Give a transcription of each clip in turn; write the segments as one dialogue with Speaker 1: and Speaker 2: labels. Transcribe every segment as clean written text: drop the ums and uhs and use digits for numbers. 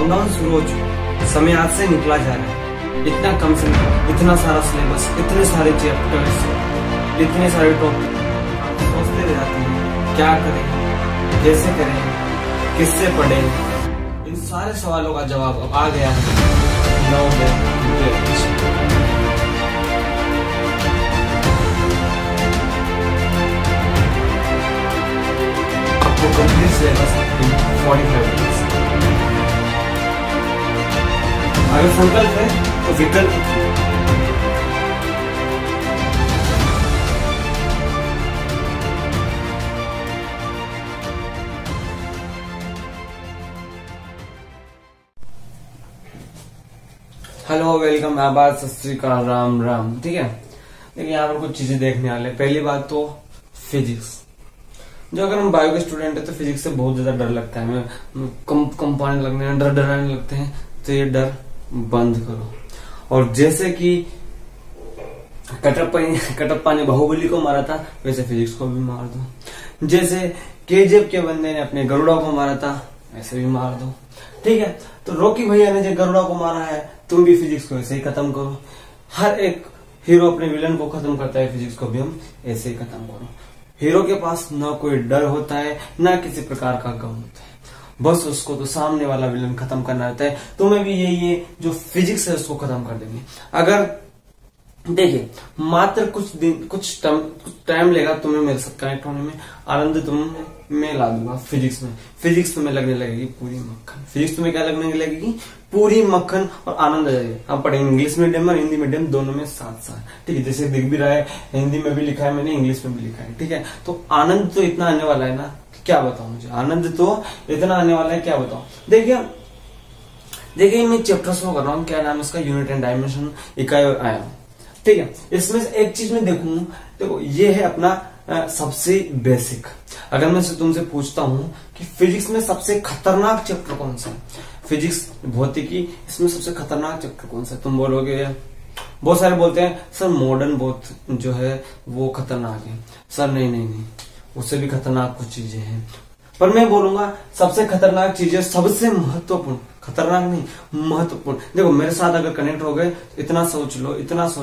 Speaker 1: Countdown शुरू हो चुका, समय आज से निकला जा रहा है। इतना कम समय, इतना सारा सिलेबस, इतने सारे चैप्टर्स, इतने सारे टॉपिक, आप सोचते रह जाते हैं क्या करें, कैसे करें, किससे पढ़ें। इन सारे सवालों का जवाब अब आ गया है नवोदय विद्यालय। आपको कंप्लीट सिलेबस 45 मिनट्स। अगर संकल्प है तो विकल्प। हेलो, वेलकम, आबाद, सत श्री अकाल, राम राम। ठीक है, देखिए यहाँ पर कुछ चीजें देखने वाले। पहली बात तो फिजिक्स। जो अगर हम बायो के स्टूडेंट है तो फिजिक्स से बहुत ज्यादा डर लगता है, कंप आने लगने हैं, डराने लगते हैं। तो ये डर बंद करो। और जैसे कि कटप्पा ने बाहुबली को मारा था, वैसे फिजिक्स को भी मार दो। जैसे केजीएफ के बंदे ने अपने गरुड़ा को मारा था, ऐसे भी मार दो। ठीक है, तो रॉकी भैया ने जो गरुड़ा को मारा है, तुम भी फिजिक्स को ऐसे ही खत्म करो। हर एक हीरो अपने विलन को खत्म करता है, फिजिक्स को भी हम ऐसे ही खत्म करो। हीरो के पास ना कोई डर होता है, ना किसी प्रकार का गम होता है, बस उसको तो सामने वाला विलन खत्म करना रहता है। तुम्हें भी ये जो फिजिक्स है उसको खत्म कर देंगे। अगर देखिए, मात्र कुछ टाइम लेगा तुम्हें मेरे साथ कनेक्ट होने में। आनंद तुम्हें मैं ला दूंगा फिजिक्स में। फिजिक्स तुम्हें लगने लगेगी पूरी मक्खन। फिजिक्स तुम्हें क्या लगने लगेगी? पूरी मक्खन। और आनंद आ जाएगा। आप पढ़ेंगे इंग्लिश मीडियम और हिंदी मीडियम दोनों में साथ साथ। ठीक है, जैसे दिख भी रहा है, हिंदी में भी लिखा है मैंने, इंग्लिश में भी लिखा है। ठीक है, तो आनंद तो इतना आने वाला है ना, क्या बताऊं मुझे। आनंद तो इतना आने वाला है, क्या बताऊं। देखिए मैं चैप्टर शुरू कर रहा हूँ। क्या नाम है इसका? यूनिट एंड डायमेंशन, इकाई और आयाम। ठीक है, इसमें से एक चीज में देखो ये है अपना सबसे बेसिक। अगर मैं तुमसे पूछता हूं कि फिजिक्स में सबसे खतरनाक चैप्टर कौन सा है, फिजिक्स भौतिकी, इसमें सबसे खतरनाक चैप्टर कौन सा है, तुम बोलोगे, बहुत सारे बोलते हैं सर मॉडर्न बहुत जो है वो खतरनाक है। सर नहीं, उससे भी खतरनाक कुछ चीजें हैं। पर मैं बोलूंगा सबसे खतरनाक चीजें, सबसे महत्वपूर्ण, खतरनाक नहीं, महत्वपूर्ण। देखो मेरे साथ अगर कनेक्ट हो गए, इतना सोच लो,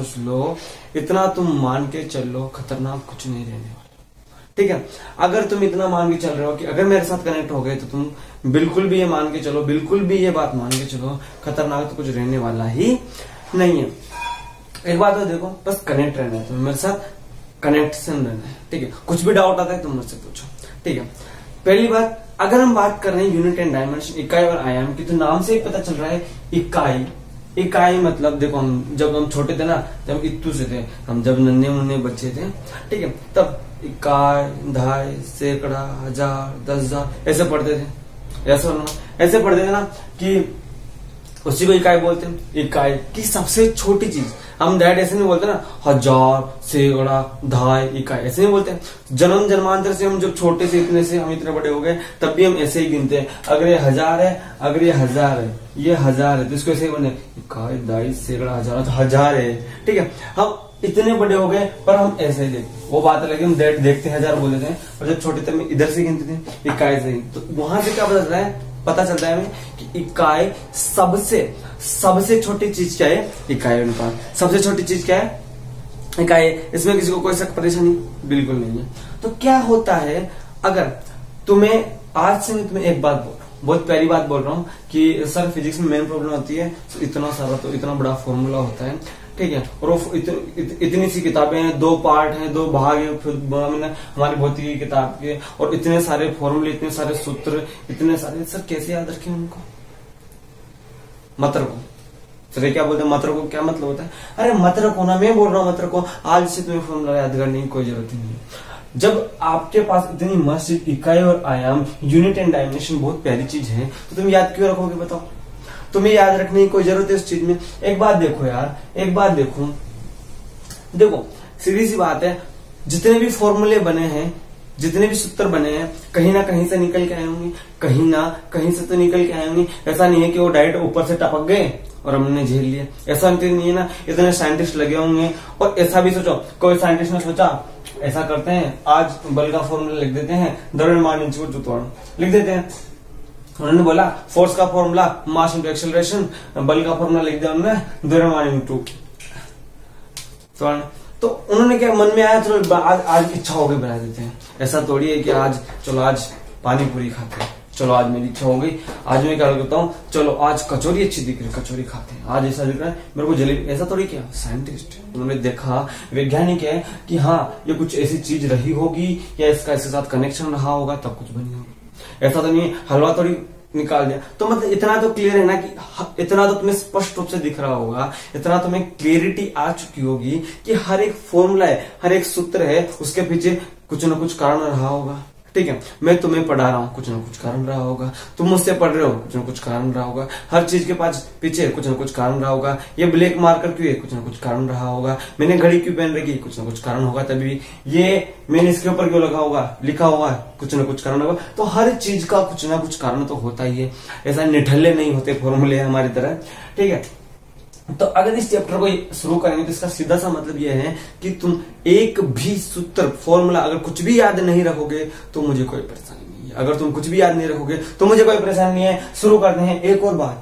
Speaker 1: इतना तुम मान के चल लो, खतरनाक कुछ नहीं रहने वाला। ठीक है, अगर तुम इतना मान के चल रहे हो कि अगर मेरे साथ कनेक्ट हो गए तो तुम बिल्कुल भी ये मान के चलो, बिल्कुल भी ये बात मान के चलो, खतरनाक तो कुछ रहने वाला ही नहीं है। एक बात तो देखो, बस कनेक्ट रहना है, तुम्हें मेरे साथ कनेक्शन रहना है। ठीक है, कुछ भी डाउट आता है तुम मुझसे पूछो। ठीक है, पहली बात, अगर हम बात कर रहे हैं यूनिट एंड डायमेंशन, इकाई और आयाम की, तो नाम से ही पता चल रहा है इकाई। इकाई मतलब देखो, हम जब हम छोटे थे ना, जब इत्तू से थे, हम जब नन्हे मुन्ने बच्चे थे, ठीक है, तब इकाई, दहाई, सैकड़ा, हजार, 10,000 ऐसे पढ़ते थे। ऐसे पढ़ते थे ना कि उसी को इकाई बोलते हैं। इकाई की सबसे छोटी चीज, हम डायरेक्ट ऐसे नहीं बोलते ना, हजार, सैकड़ा, दहाई, इकाई, ऐसे नहीं बोलते। जन्मांतर से हम जब छोटे से इतने से हम इतने बड़े हो गए, तब भी हम ऐसे ही गिनते हैं। अगर ये हजार है, ये हजार है, तो इसको ऐसे ही बोलते हैं, इकाई, दहाई, सैकड़ा, हजार, तो हजार है। ठीक है, हम इतने बड़े हो गए पर हम ऐसे ही देखते। वो बात अलग है, हम देखते हजार बोल देते हैं, और जब छोटे थे हम इधर से गिनते थे, इकाई से। तो वहां से क्या पता चलता है हमें कि इकाई सबसे छोटी चीज क्या है? इकाई अनुपात। सबसे छोटी चीज क्या है? इकाई। इसमें किसी को कोई शक परेशानी बिल्कुल नहीं है। तो क्या होता है, अगर तुम्हें आज से मैं तुम्हें एक बात बोल रहा हूँ, बहुत प्यारी बात बोल रहा हूँ कि सर फिजिक्स में मेन प्रॉब्लम होती है, तो इतना सारा, तो इतना बड़ा फॉर्मूला होता है। ठीक है, और वो इतनी सी किताबें हैं, 2 पार्ट हैं, 2 भाग हैं, फिर हमारी भौतिकी की किताब के, और इतने सारे फॉर्मूले, इतने सारे सूत्र, इतने सारे, सर कैसे याद रखें उनको? मत रखो। सर क्या बोलते हैं मत रखो? क्या मतलब होता है? अरे मत रखो ना, मैं बोल रहा हूँ मत रखो। आज से तुम्हें फॉर्मूला याद करने की कोई जरूरत ही नहीं है। जब आपके पास इतनी मस्त इकाई और आयाम, यूनिट एंड डायमेंशन बहुत प्यारी चीज है, तो तुम याद क्यों रखोगे बताओ? तुम्हें याद रखने की कोई जरूरत है उस चीज में? एक बात देखो यार, देखो सीधी सी बात है, जितने भी फॉर्मूले बने हैं, जितने भी सूत्र बने हैं, कहीं ना कहीं से निकल के आए होंगे, कहीं ना कहीं से तो निकल के आए होंगे। ऐसा नहीं है कि वो डायरेक्ट ऊपर से टपक गए और हमने झेल लिया, ऐसा नहीं है ना। इतने साइंटिस्ट लगे होंगे, और ऐसा भी सोचो, कोई साइंटिस्ट ने सोचा ऐसा करते हैं, आज बल का फॉर्मूला लिख देते हैं, द्रव्यमान इंच लिख देते हैं, उन्होंने बोला फोर्स का फॉर्मूला मास इंटू एक्सेलरेशन, बल का फॉर्मूला लिख दिया उन्होंने द्रव्यमान इंटू। तो उन्होंने क्या मन में आया, चलो आज इच्छा हो गई बना देते हैं। ऐसा थोड़ी है कि आज चलो आज पानी पूरी खाते हैं, चलो आज मेरी इच्छा हो गई, आज मैं क्या करता हूँ, चलो आज कचौरी अच्छी दिख रही है कचौरी खाते हैं, आज ऐसा दिख रहा है मेरे को जलेबी, ऐसा थोड़ी। क्या साइंटिस्ट उन्होंने देखा, वैज्ञानिक है कि हाँ ये कुछ ऐसी चीज रही होगी या इसका इसके साथ कनेक्शन रहा होगा तब कुछ बनी होगी। ऐसा तो नहीं हलवा थोड़ी निकाल दिया। तो मतलब इतना तो क्लियर है ना कि इतना तो तुम्हें स्पष्ट रूप से दिख रहा होगा, इतना तुम्हें क्लियरिटी आ चुकी होगी कि हर एक फॉर्मूला है, हर एक सूत्र है, उसके पीछे कुछ ना कुछ कारण रहा होगा। ठीक है, मैं तुम्हें पढ़ा रहा हूँ, कुछ ना कुछ कारण रहा होगा, तुम मुझसे पढ़ रहे हो, कुछ ना कुछ कारण रहा होगा, हर चीज के पास पीछे कुछ ना कुछ कारण रहा होगा। ये ब्लैक मार्कर क्यों है, कुछ ना कुछ कारण रहा होगा। मैंने घड़ी क्यों पहन रखी, कुछ ना कुछ कारण होगा। तभी ये मैंने इसके ऊपर क्यों लगा होगा, लिखा होगा, कुछ ना कुछ कारण होगा। तो हर चीज का कुछ ना कुछ कारण तो होता ही है, ऐसा निठल्ले नहीं होते फॉर्मूले हमारी तरह। ठीक है, तो अगर इस चैप्टर को शुरू करेंगे तो इसका सीधा सा मतलब यह है कि तुम एक भी सूत्र फॉर्मूला अगर कुछ भी याद नहीं रखोगे तो मुझे कोई परेशानी नहीं है। अगर तुम कुछ भी याद नहीं रखोगे तो मुझे कोई परेशानी नहीं है। शुरू करते हैं। एक और बात,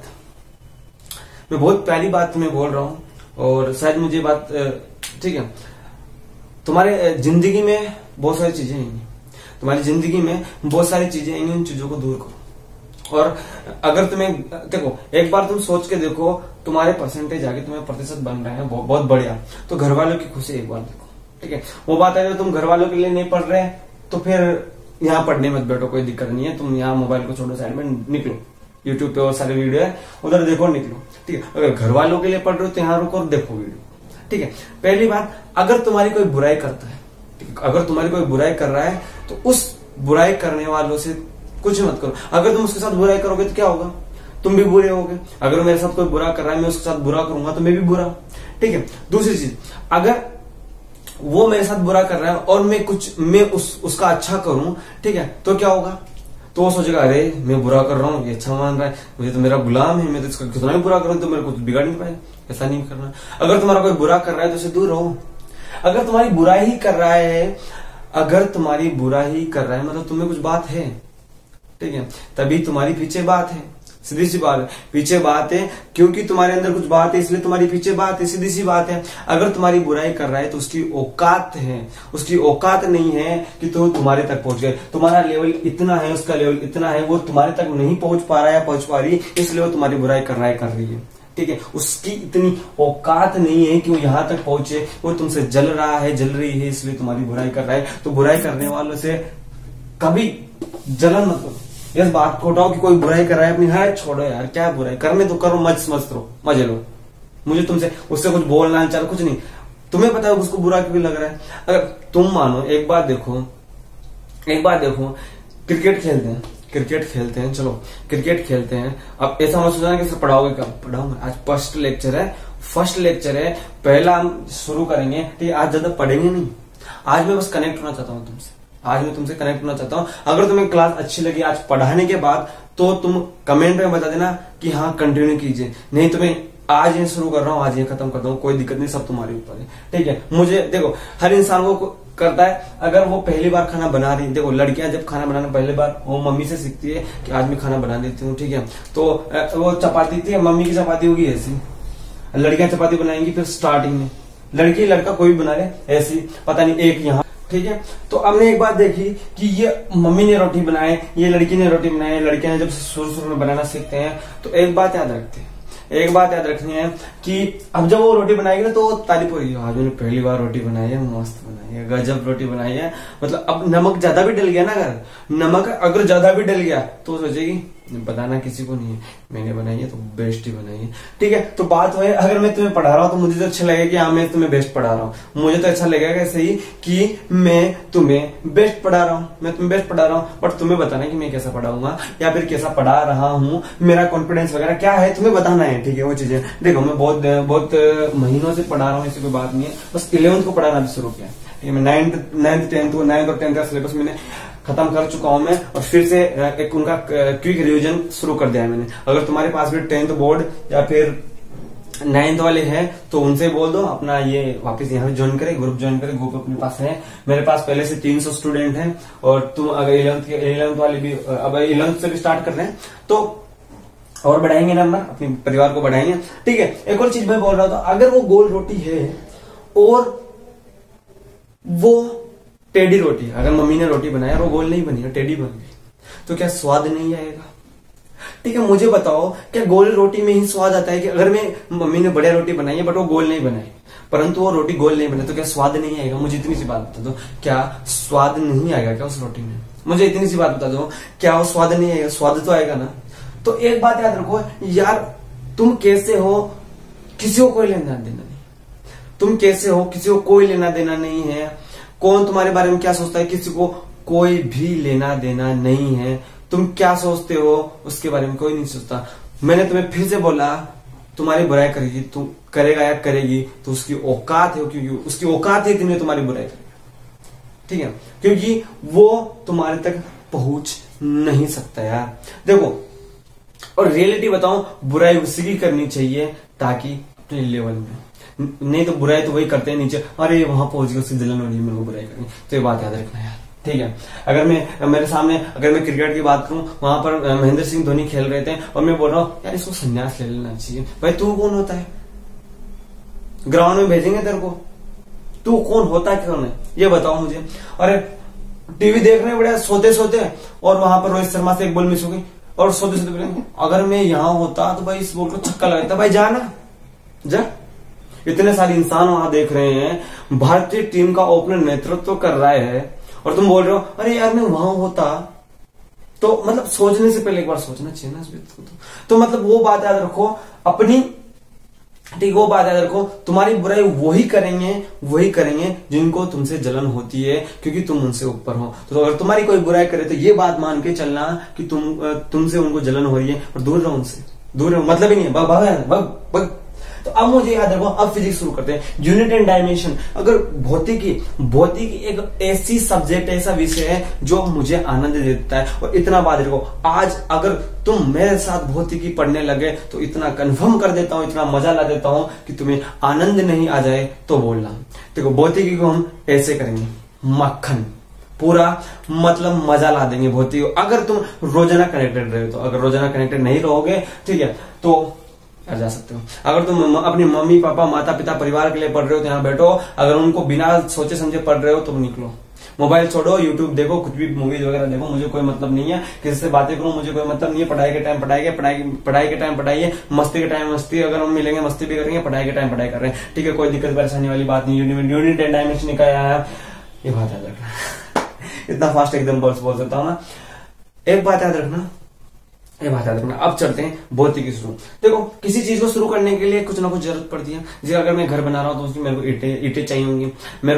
Speaker 1: मैं बहुत प्यारी बात तुम्हें बोल रहा हूं और शायद मुझे बात ठीक है, तुम्हारे जिंदगी में बहुत सारी चीजें हैं, तुम्हारी जिंदगी में बहुत सारी चीजें हैं, उन चीजों को दूर करो। और अगर तुम्हें देखो, एक बार तुम सोच के देखो, तुम्हारे परसेंटेज आगे तुम्हें प्रतिशत बन रहे हैं बहुत बढ़िया, तो घर वालों की खुशी एक बार देखो। ठीक है, वो बात है, अगर तुम घर वालों के लिए नहीं पढ़ रहे तो फिर यहाँ पढ़ने मत बैठो, कोई दिक्कत नहीं है। तुम यहाँ मोबाइल को छोड़ो, साइड में निकलो, यूट्यूब पे और सारे वीडियो है उधर देखो, निकलो। ठीक है, अगर घर वालों के लिए पढ़ रहे हो तो यहाँ रुको और देखो वीडियो। ठीक है, पहली बात, अगर तुम्हारी कोई बुराई करता है, अगर तुम्हारी कोई बुराई कर रहा है तो उस बुराई करने वालों से कुछ मत करो। अगर तुम उसके साथ बुराई करोगे तो क्या होगा, तुम भी बुरे होगे। अगर मेरे साथ कोई बुरा कर रहा है, मैं उसके साथ बुरा करूंगा तो मैं भी बुरा। ठीक है, दूसरी चीज, अगर वो मेरे साथ बुरा कर रहा है और मैं उसका अच्छा करूं, ठीक है, तो क्या होगा, तो वो सोचेगा अरे मैं बुरा कर रहा हूँ, ये अच्छा मान रहा है, मुझे तो मेरा गुलाम है, मैं तो इसका कितना भी बुरा करूं तो मेरे को बिगाड़ नहीं पाएगा। ऐसा नहीं करना। अगर तुम्हारा कोई बुरा कर रहा है तो उससे दूर रहो। अगर तुम्हारी बुराई ही कर रहा है, अगर तुम्हारी बुराई कर रहा है मतलब तुम्हें कुछ बात है। ठीक है, तभी तुम्हारी पीछे बात है, सीधी सी बात है, पीछे बात है, क्योंकि तुम्हारे अंदर कुछ बात है इसलिए तुम्हारी पीछे बात है, सीधी सी बात है। अगर तुम्हारी बुराई कर रहा है तो उसकी औकात है, उसकी औकात नहीं है कि तो तुम्हारे तक पहुंच गए। तुम्हारा लेवल इतना है, उसका लेवल इतना है, वो तुम्हारे तक नहीं पहुंच पा रहा है, पहुंच पा रही, इसलिए वो तुम्हारी बुराई कर रहा है, कर रही है। ठीक है, उसकी इतनी औकात नहीं है कि वो यहां तक पहुंचे, वो तुमसे जल रहा है, जल रही है, इसलिए तुम्हारी बुराई कर रहा है। तो बुराई करने वालों से कभी जलन मत करो, इस बात को उठाओ कि कोई बुराई कर रहा है अपनी, हाय छोड़ो यार, क्या बुराई करने तो करो, मस्त रहो, मजे लो। मुझे तुमसे उससे कुछ बोलना है, चल कुछ नहीं, तुम्हें पता है उसको बुरा क्यों लग रहा है। अगर तुम मानो, एक बात देखो, क्रिकेट खेलते हैं, चलो क्रिकेट खेलते हैं। अब ऐसा मत सोचना कि सर पढ़ाओगे कब, पढ़ाऊंगा, आज फर्स्ट लेक्चर है, पहला हम शुरू करेंगे। ठीक है, आज ज्यादा पढ़ेंगे नहीं, आज मैं बस कनेक्ट होना चाहता हूँ तुमसे, आज मैं तुमसे कनेक्ट होना चाहता हूँ। अगर तुम्हें क्लास अच्छी लगी आज पढ़ाने के बाद तो तुम कमेंट में बता देना कि हाँ कंटिन्यू कीजिए, नहीं तो मैं आज ये शुरू कर रहा हूँ, आज ये खत्म कर दूँ, कोई दिक्कत नहीं, सब तुम्हारे ऊपर है। ठीक है, मुझे देखो, हर इंसान को करता है, अगर वो पहली बार खाना बना रही, देखो लड़कियां जब खाना बनाना पहली बार वो मम्मी से सीखती है कि आज मैं खाना बना देती हूँ। ठीक है, तो वो चपाती थी, मम्मी की चपाती होगी ऐसी, लड़कियां चपाती बनाएंगी, फिर स्टार्टिंग में लड़की लड़का कोई भी बना रहे ऐसी, पता नहीं एक यहाँ। ठीक है, तो हमने एक बात देखी कि ये मम्मी ने रोटी बनाए, ये लड़की ने रोटी बनाई, लड़कियां ने जब शुरू में बनाना सीखते हैं तो एक बात याद रखनी है कि अब जब वो रोटी बनाएगी ना तो तारीफ होगी, आज मैंने पहली बार रोटी बनाई है, मस्त बनाई है, गजब रोटी बनाई है। मतलब अब नमक ज्यादा भी डल गया ना, नमक अगर ज्यादा भी डल गया तो सोचेगी बताना किसी को नहीं है, मैंने बनाई है तो बेस्ट ही बनाई है। ठीक है, तो बात है, अगर मैं तुम्हें पढ़ा रहा हूँ तो मुझे तो अच्छा लगेगा कि हाँ मैं तुम्हें बेस्ट पढ़ा रहा हूँ, मुझे तो अच्छा लगेगा ऐसे ही कि मैं तुम्हें बेस्ट पढ़ा रहा हूँ, बट तुम्हें बताना है कि मैं कैसा पढ़ाऊंगा या फिर कैसा पढ़ा रहा हूँ, मेरा कॉन्फिडेंस वगैरह क्या है तुम्हें बताना है। ठीक है, वो चीजें देखो, मैं बहुत महीनों से पढ़ा रहा हूँ, ऐसी कोई बात नहीं है, बस 11th को पढ़ाना भी शुरू किया। ठीक है, मैं 9th 10th और 10th का सिलेबस मैंने खत्म कर चुका हूं मैं, और फिर से एक उनका क्विक रिवीजन शुरू कर दिया है मैंने। अगर तुम्हारे पास भी 10th बोर्ड या फिर 9th वाले हैं तो उनसे बोल दो अपना ये वापस यहाँ ज्वाइन करे, ग्रुप ज्वाइन करे। ग्रुप अपने पास है, मेरे पास पहले से 300 स्टूडेंट हैं और तुम अगर 11th वाले भी अब 11th से भी स्टार्ट कर रहे हैं तो और बढ़ाएंगे नंबर, अपने परिवार को बढ़ाएंगे। ठीक है, एक और चीज मैं बोल रहा था, अगर वो गोल रोटी है और वो टेढ़ी रोटी, अगर मम्मी ने रोटी बनाया और वो गोल नहीं बनी और टेढ़ी बन गई तो क्या स्वाद नहीं आएगा? ठीक है, मुझे बताओ क्या गोल रोटी में ही स्वाद आता है कि अगर मैं मम्मी ने बढ़िया रोटी बनाई है बट वो गोल नहीं बनाई, परंतु वो रोटी गोल नहीं बने तो क्या स्वाद नहीं आएगा? मुझे इतनी सी बात बता दो, क्या स्वाद नहीं आएगा क्या उस रोटी में? मुझे इतनी सी बात बता दो, क्या वो स्वाद नहीं आएगा? स्वाद तो आएगा ना। तो एक बात याद रखो यार, तुम कैसे हो किसी को कोई लेना देना नहीं, तुम कैसे हो किसी को कोई लेना देना नहीं है। कौन तुम्हारे बारे में क्या सोचता है किसी को कोई भी लेना देना नहीं है। तुम क्या सोचते हो उसके बारे में कोई नहीं सोचता। मैंने तुम्हें फिर से बोला, तुम्हारी बुराई करेगी, तुम करेगा या करेगी तो उसकी औकात है, क्योंकि उसकी औकात है इतनी तुम्हारी बुराई करेगा। ठीक है, क्योंकि वो तुम्हारे तक पहुंच नहीं सकता यार। देखो, और रियलिटी बताऊं, बुराई उसी की करनी चाहिए ताकि अपने लेवल में, नहीं तो बुराई तो वही करते हैं नीचे, अरे वहां पहुंच गया उससे जलन हो रही है मेरे को बुराई करनी। तो ये बात याद रखना यार। ठीक है, अगर मैं मेरे सामने अगर मैं क्रिकेट की बात करूं, वहां पर महेंद्र सिंह धोनी खेल रहे थे और मैं बोल रहा हूं यार इसको संन्यास ले लेना चाहिए। भाई तू कौन होता है? ग्राउंड में भेजेंगे तेरे को, तू कौन होता है कौन है ये बताओ मुझे। अरे टीवी देख रहे हैं बढ़िया सोते सोते और वहां पर रोहित शर्मा से एक बॉल मिस हो गई और सोते सोते बोलेंगे अगर मैं यहां होता तो भाई इस बॉल को छक्का लगाता। भाई जाना जा, इतने सारे इंसान वहां देख रहे हैं, भारतीय टीम का ओपनर नेतृत्व कर रहा है और तुम बोल रहे हो अरे यार मैं वहां होता। तो मतलब सोचने से पहले एक बार सोचना चाहिए ना इस बात को। तो मतलब वो बात याद रखो अपनी, ठीक, वो बात याद रखो, तुम्हारी बुराई वही करेंगे जिनको तुमसे जलन होती है, क्योंकि तुम उनसे ऊपर हो। तो अगर तुम्हारी कोई बुराई करे तो ये बात मान के चलना कि तुमसे उनको जलन हो रही है और दूर रहो उनसे, दूर रहो, मतलब ही नहीं है, भाग। तो अब मुझे याद रखो, अब फिजिक्स शुरू करते हैं। यूनिट एंड डायमेंशन, अगर भौतिकी एक ऐसी सब्जेक्ट, ऐसा विषय है जो मुझे आनंद देता है। और इतना बात रखो, आज अगर तुम मेरे साथ भौतिकी पढ़ने लगे तो इतना कंफर्म कर देता हूं, इतना मजा ला देता हूं कि तुम्हें आनंद नहीं आ जाए तो बोलना। देखो भौतिकी को हम ऐसे करेंगे, मक्खन पूरा मतलब मजा ला देंगे भौतिकी। अगर तुम रोजाना कनेक्टेड रहे तो, अगर रोजाना कनेक्टेड नहीं रहोगे ठीक है तो जा सकते हो। अगर तुम अपनी मम्मी पापा माता पिता परिवार के लिए पढ़ रहे हो तो यहाँ बैठो, अगर उनको बिना सोचे समझे पढ़ रहे हो तो निकलो, मोबाइल छोड़ो, यूट्यूब देखो, कुछ भी मूवीज वगैरह देखो, मुझे कोई मतलब नहीं है, किसी से बातें करूं मुझे कोई मतलब नहीं है। पढ़ाई के टाइम पढ़ाई के टाइम पढ़ाइए, मस्ती के टाइम मस्ती, अगर हम मिलेंगे मस्ती भी करेंगे, पढ़ाई के टाइम पढ़ाई कर रहे हैं, ठीक है, कोई दिक्कत परेशानी वाली बात नहीं। यूनिट एंड डायमेंशन निकाया है, ये बात याद रखना। इतना फास्ट एकदम बोल सकता हूँ ना, एक बात याद रखना, ये बात याद रखना। अब चलते हैं भौतिकी शुरू। देखो किसी चीज को शुरू करने के लिए कुछ ना कुछ जरूरत पड़ती है। जैसे अगर मैं घर बना रहा हूं तो उसकी मेरे को ईंटें चाहिए होंगी,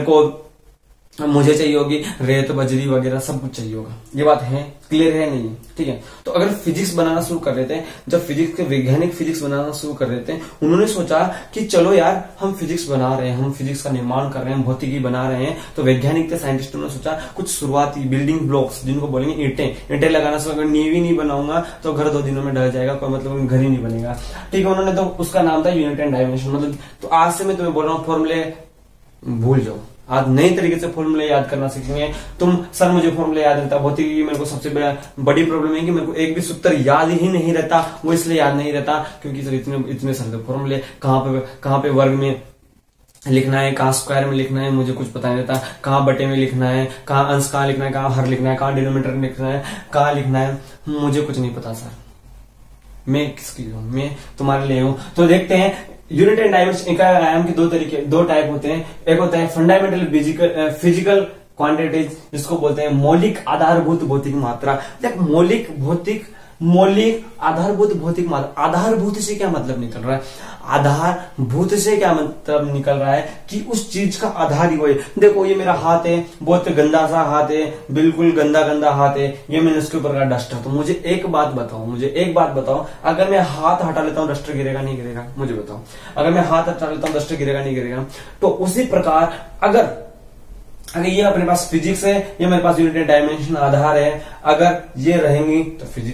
Speaker 1: मुझे चाहिए होगी रेत बजरी वगैरह सब कुछ चाहिए होगा। ये बात है, क्लियर है नहीं? ठीक है, तो अगर फिजिक्स बनाना शुरू कर देते हैं, जब फिजिक्स के वैज्ञानिक फिजिक्स बनाना शुरू कर देते हैं, उन्होंने सोचा कि चलो यार हम फिजिक्स बना रहे हैं, हम फिजिक्स का निर्माण कर रहे हैं, भौतिकी बना रहे हैं, तो वैज्ञानिक थे साइंटिस्टों ने सोचा कुछ शुरुआती बिल्डिंग ब्लॉक्स जिनको बोलेंगे ईंटें लगाना शुरू। अगर नींव ही नहीं बनाऊंगा तो घर 2 दिनों में ढह जाएगा, कोई मतलब घर ही नहीं बनेगा। ठीक है, उन्होंने तो उसका नाम था यूनिट एंड डायमेंशन। मतलब तो आज से मैं तुम्हें बोल रहा हूँ फॉर्मूले भूल जाओ, आज नई तरीके से फॉर्मूले याद करना सीखेंगे। तुम सर मुझे फॉर्मूले याद रहता, भौतिकी की मेरे को सबसे बड़ी प्रॉब्लम है कि मेरे को एक भी सूत्र याद ही नहीं रहता। वो इसलिए याद नहीं रहता क्योंकि सर इतने सारे फॉर्मूले, कहाँ पे वर्ग में लिखना है, कहाँ स्क्वायर में लिखना है, मुझे कुछ पता नहीं रहता, कहाँ बटे में लिखना है, कहाँ अंश कहाँ लिखना है, कहाँ हर लिखना है, कहाँ डिनोमिनेटर लिखना है, कहाँ लिखना है, मुझे कुछ नहीं पता सर। मैं किसके लिए हूं? मैं तुम्हारे लिए हूं। तो देखते हैं यूनिट एंड डायमेंशन इकाई आयाम के 2 टाइप होते हैं। एक होता है फंडामेंटल फिजिकल क्वांटिटीज, जिसको बोलते हैं मौलिक आधारभूत भौतिक मात्रा। देख मौलिक आधारभूत भौतिक मात्रा। आधारभूत से क्या मतलब निकल रहा है? आधारभूत से क्या मतलब निकल रहा है कि उस चीज का आधार ही वही। देखो ये मेरा हाथ है, बहुत गंदा सा हाथ है, बिल्कुल गंदा हाथ है, ये मैंने इसके ऊपर का डस्टर। तो मुझे एक बात बताओ, अगर मैं हाथ हटा लेता हूँ डस्टर गिरेगा नहीं गिरेगा? मुझे बताओ, अगर मैं हाथ हटा लेता हूँ डस्टर गिरेगा नहीं गिरेगा? तो उसी प्रकार अगर ये अपने पास फिजिक्स है, ये मेरे पास यूनिट एंड डायमेंशन आधार है, अगर ये रहेंगी तो फिजिक्स है।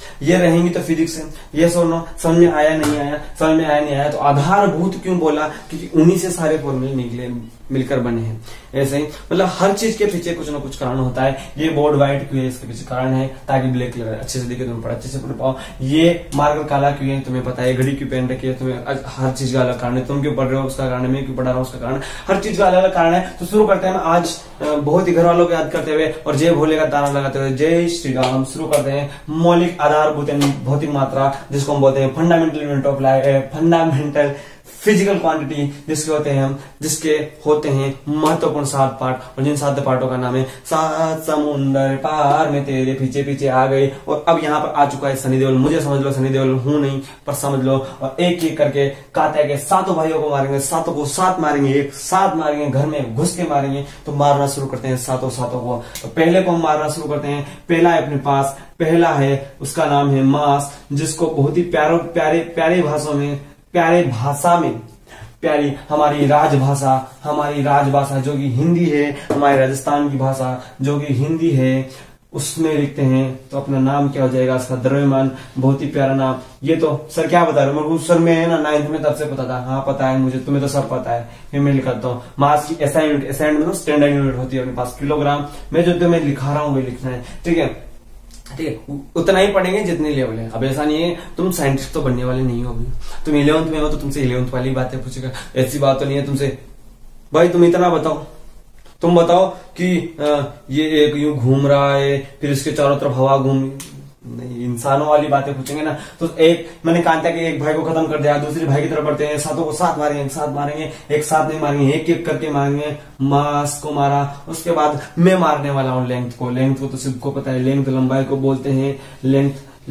Speaker 1: ये रहेंगी तो फिजिक्स है। ये सुनो, समझ में आया नहीं आया, समझ में आया नहीं आया तो आधारभूत क्यों बोला, क्योंकि उन्हीं से सारे फॉर्मूले निकले मिलकर बने हैं। ऐसे ही मतलब हर चीज के पीछे कुछ ना कुछ कारण होता है। ये बोर्ड व्हाइट क्यों है, इसके पीछे कारण है ताकि ब्लैक कलर अच्छे से दिखे, तुम पढ़ अच्छे से पढ़ पाओ। ये मार्कर काला क्यों है तुम्हें पता है, घड़ी क्यों पहन रखी है तुम्हें, हर चीज का अलग कारण है। तुम क्यों पढ़ रहे हो उसका कारण है, मैं क्यों पढ़ा रहा हूँ उसका कारण, हर चीज का अलग अलग कारण है। तो शुरू करते हैं आज बहुत ही घर वालों को याद करते हुए और जय भोले का ताना लगाते हुए। जय श्री राम। शुरू करते हैं मौलिक आधारभूत भौतिक मात्रा, जिसको हम बोलते हैं fundamental unit of life, fundamental physical quantity, जिसके होते हैं महत्वपूर्ण 7 पार्ट, और जिन 7 पार्टों का नाम है 7 समुंदर पार में तेरे पीछे पीछे आ गए। और अब यहाँ पर आ चुका है सनी देओल। मुझे समझ लो सनी देओल हूं नहीं, पर समझ लो। और एक एक करके कात्या के 7 भाइयों को मारेंगे, 7 को 7 मारेंगे, एक साथ मारेंगे, घर में घुस के मारेंगे। तो मारना शुरू करते हैं 7 को। तो पहले को हम मारना शुरू करते हैं। पहला है अपने पास, पहला है उसका नाम है मास, जिसको बहुत ही प्यारे भाषा में प्यारी हमारी राजभाषा जो कि हिंदी है, हमारे राजस्थान की भाषा जो कि हिंदी है, उसमें लिखते हैं। तो अपना नाम क्या हो जाएगा इसका, द्रव्यमान। बहुत ही प्यारा नाम। ये तो सर क्या बता रहे हो, मेरे को सर में है ना 9th में तब से पता था। हाँ पता है मुझे, तुम्हें तो सब पता है। फिर मैं लिखाता हूँ मास की SI यूनिट, मतलब स्टैंडर्ड यूनिट होती है अपने पास, किलोग्राम। मैं जो तुम्हें लिखा रहा हूँ वही लिखना है, ठीक है। उतना ही पढ़ेंगे जितनी लेवल है। अब ऐसा नहीं है तुम साइंटिस्ट तो बनने वाले नहीं हो, अभी तुम 11th में हो तो तुमसे 11th वाली बातें पूछेगा। ऐसी बात तो नहीं है तुमसे, भाई तुम इतना बताओ, तुम बताओ कि ये एक यूं घूम रहा है, फिर इसके चारों तरफ हवा घूम, नहीं, इंसानों वाली बातें पूछेंगे ना। तो एक मैंने कांता के एक भाई को खत्म कर दिया, दूसरे भाई की तरफ बढ़ते हैं, 7 को 7 मारेंगे, एक साथ नहीं मारेंगे, एक एक करके मारेंगे। मास को मारा, उसके बाद मैं मारने वाला हूं लेंथ को तो सबको पता है, लेंथ लंबाई को बोलते हैं, लेंथ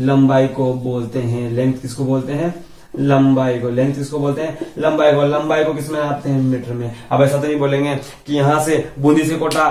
Speaker 1: किसको बोलते हैं, लंबाई को किस में आते हैं, मीटर में। अब ऐसा तो नहीं बोलेंगे कि यहाँ से बूंदी से कोटा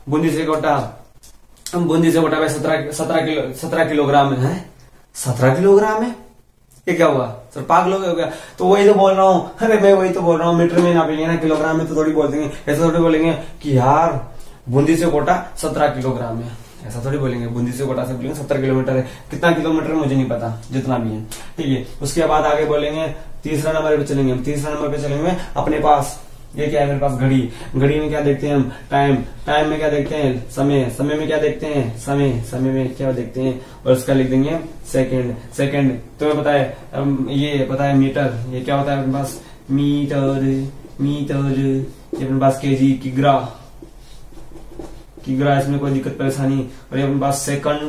Speaker 1: भाई 17 किलोग्राम है। 17 किलोग्राम है, ये क्या हुआ सर, पागल हो गया। तो वही तो बोल रहा हूँ, अरे मैं वही तो बोल रहा हूँ, मीटर में नापेंगे ना, किलोग्राम में तो थोड़ी बोल देंगे। ऐसा थोड़ी बोलेंगे कि यार बूंदी से कोटा 17 किलोग्राम है, ऐसा थोड़ी बोलेंगे। बूंदी से कोटा से बोलेंगे 70 किलोमीटर है। कितना किलोमीटर मुझे नहीं पता, जितना भी है, ठीक है। उसके बाद आगे बोलेंगे, तीसरा नंबर पे चलेंगे अपने पास। ये क्या है मेरे पास, घड़ी में क्या देखते हैं हम, टाइम में क्या देखते हैं, समय में क्या देखते हैं, समय में क्या देखते हैं, और उसका लिख देंगे सेकंड। तुम्हें पता है ये पता है मीटर, ये क्या होता है अपने पास, मीटर। ये अपने पास केजी, किग्रा, इसमें कोई दिक्कत परेशानी। और ये अपने पास सेकंड,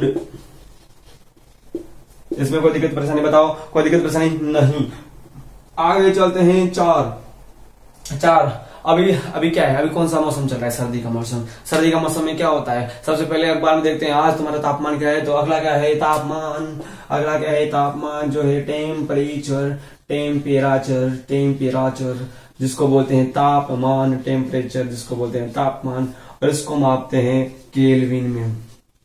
Speaker 1: इसमें कोई दिक्कत परेशानी, बताओ कोई दिक्कत परेशानी नहीं। आगे चलते हैं 4। अभी क्या है, अभी कौन सा मौसम चल रहा है, सर्दी का मौसम। सर्दी का मौसम में क्या होता है, सबसे पहले अखबार में देखते हैं आज तुम्हारा तापमान क्या है। तो अगला क्या है, तापमान जो है टेम्परेचर, जिसको बोलते हैं तापमान, टेम्परेचर जिसको बोलते हैं तापमान, और इसको मापते हैं केल्विन में।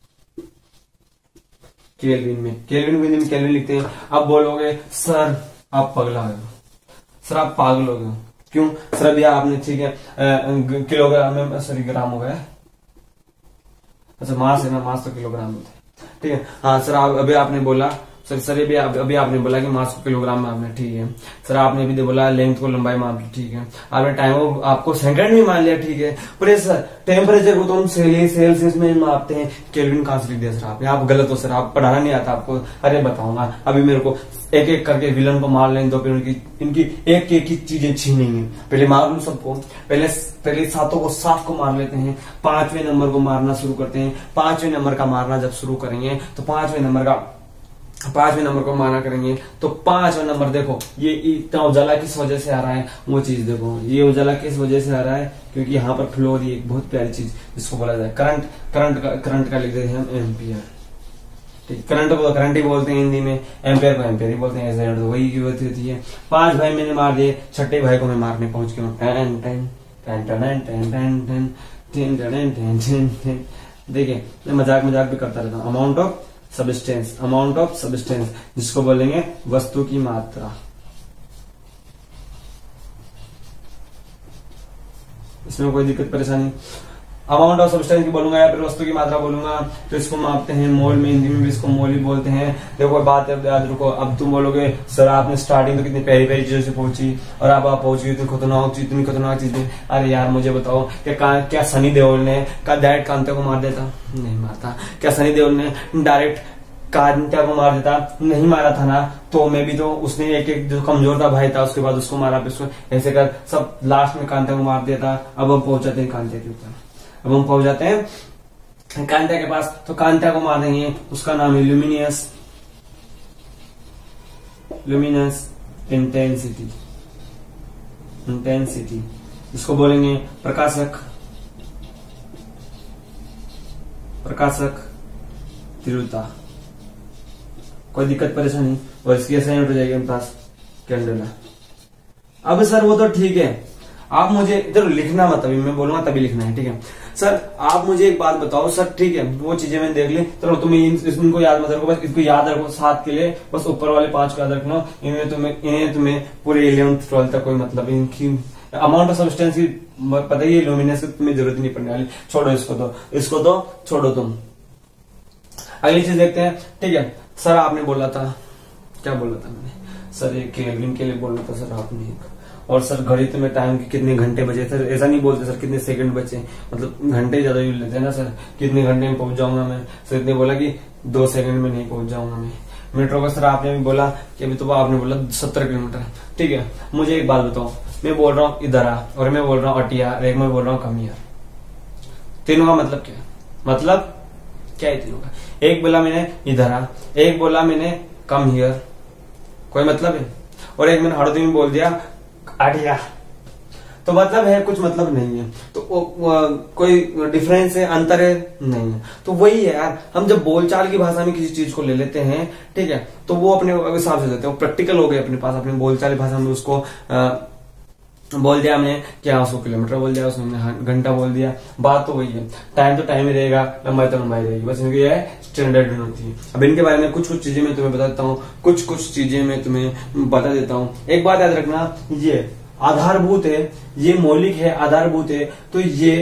Speaker 1: केल्विन लिखते हैं। अब बोलोगे सर आप पगला हो, सर आप पागल हो गए, क्यों सर? अभी आपने, ठीक है, किलोग्राम में, सॉरी ग्राम हो गया, अच्छा मास है ना, मास तो किलोग्राम में था, ठीक है। हाँ सर अभी आपने बोला, सर अभी आपने बोला कि मास को किलोग्राम में आपने, ठीक है। सर आपने भी बोला लेंथ को लंबाई माप ली, ठीक है। आपने टाइम आपको सेकंड में मान लिया, ठीक है। पर सर टेम्परेचर को तो हम सेल्सियस में मापते हैं, केल्विन कहां से लिख दिया सर आपने? आप गलत हो सर, आप पढ़ाना नहीं आता आपको। अरे बताऊंगा, अभी मेरे को एक एक करके विलन को मार लें, तो फिर इनकी एक की चीजें छीनेंगे। पहले मार लू सबको, पहले 7 को 7 को मार लेते हैं, 5वें नंबर को मारना शुरू करते हैं। 5वें नंबर का मारना जब शुरू करेंगे तो 5वें नंबर को मारना करेंगे। तो 5वां नंबर देखो, ये इतना उजाला किस वजह से आ रहा है, वो चीज देखो, ये उजाला किस वजह से आ रहा है, क्योंकि यहाँ पर फ्लो हो रही है एक बहुत प्यारी चीज जिसको बोला जाए करंट का लिख देते हैं हम एम्पियर, ठीक। करंट को करंट ही बोलते हैं हिंदी में, एम्पियर को एम्पियर ही बोलते हैं, ऐसे तो वही की होती है। 5 भाई मैंने मार दिए, 6ठे भाई को मैं मारने पहुंच गया। देखिए मैं मजाक भी करता रहता हूँ। अमाउंट ऑफ सब्सटेंस जिसको बोलेंगे वस्तु की मात्रा। इसमें कोई दिक्कत परेशानी? अमाउंट ऑफ सब्सटेंस की बोलूंगा या फिर वस्तु की मात्रा बोलूंगा तो इसको मापते हैं मोल में, हिंदी में भी इसको मोल ही बोलते हैं। देखो कोई बात है, याद रखो। अब तुम बोलोगे सर आपने स्टार्टिंग तो कितनी प्यारी प्यारी चीजों से पहुंची और अब आप पहुंच गई इतनी खतरनाक चीजें। अरे यार मुझे बताओ क्या सनी देओल ने डायरेक्ट कांता को मार देता? नहीं मारता। क्या सनी देओल ने डायरेक्ट कांता को मार देता? नहीं मारा था ना। तो मैं भी तो उसने एक जो कमजोर था भाई था उसके बाद उसको मारा, फिर उसको ऐसे कर सब लास्ट में कांता को मार देता। अब हम पहुंच जाते हैं कांता के ऊपर, अब हम पहुंच जाते हैं कांता के पास। तो कांता को मार देंगे, उसका नाम है ल्यूमिनस इंटेंसिटी, इसको बोलेंगे प्रकाशक तीव्रता। कोई दिक्कत परेशानी? और इसकी असाइनमेंट हो जाएगी मेरे पास कैंडेला। अब सर वो तो ठीक है, आप मुझे इधर लिखना मत, अभी मैं बोलूंगा तभी लिखना है, ठीक है सर। आप मुझे एक बात बताओ सर, ठीक है वो चीजें मैंने देख ली, चलो तुम्हें इनको याद मत रखो, बस इसको याद रखो साथ के लिए, बस ऊपर वाले 5 को याद रखना। इन्हें तुम्हें पूरे 11th 12th तक कोई मतलब इनकी अमाउंट ऑफ सब्सटेंस की पता ही है, लुमिनस की तुम्हें जरूरत नहीं पड़ने वाली। छोड़ो इसको तो छोड़ो तुम। अगली चीज देखते हैं, ठीक है सर। आपने बोला था, क्या बोला था मैंने सर? एक केल्विन के लिए बोलना था सर आपने एक, और सर घड़ी तो में टाइम के कितने घंटे बचे सर? ऐसा नहीं बोलते सर कितने सेकंड बचे, मतलब घंटे ज्यादा यूज लेते हैं ना सर। कितने घंटे में पहुंच जाऊंगा मैं? सर इतने बोला कि 2 सेकंड में नहीं पहुंच जाऊंगा मैं। मेट्रो का सर आपने भी बोला कि अभी तो आपने बोला 70 किलोमीटर, ठीक है। मुझे एक बात बताओ, मैं बोल रहा हूँ इधर आ और मैं बोल रहा हूँ अटिया, एक मैं बोल रहा हूँ कमिया, तीनों का मतलब क्या है? मतलब क्या है तीनों का? एक बोला मैंने इधर आ, एक बोला मैंने कम हियर, कोई मतलब है? और एक मैंने हड़ोदी में बोल दिया अटिया, तो मतलब है कुछ मतलब नहीं है। तो कोई डिफरेंस है, अंतर है? नहीं है। तो वही है यार, हम जब बोलचाल की भाषा में किसी चीज को ले लेते हैं, ठीक है, तो वो अपने हिसाब से लेते हैं। प्रैक्टिकल हो गए अपने पास, अपनी बोलचाल की भाषा में उसको बोल दिया हमने क्या, उसको किलोमीटर बोल दिया, उसने घंटा बोल दिया, बात तो वही है। टाइम तो टाइम ही रहेगा, लंबाई तो लंबाई रहेगी, बस इनकी यह स्टैंडर्ड यूनिट होती है। अब इनके बारे में कुछ चीजें मैं तुम्हें बताता हूँ, कुछ चीजें मैं तुम्हें बता देता हूँ। एक बात याद रखना, ये आधारभूत है, ये मौलिक है, आधारभूत है। तो ये